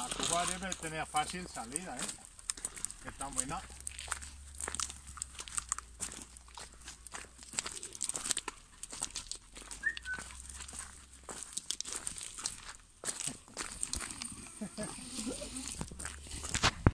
La Cuba debe tener fácil salida, ¿eh? Que está buena.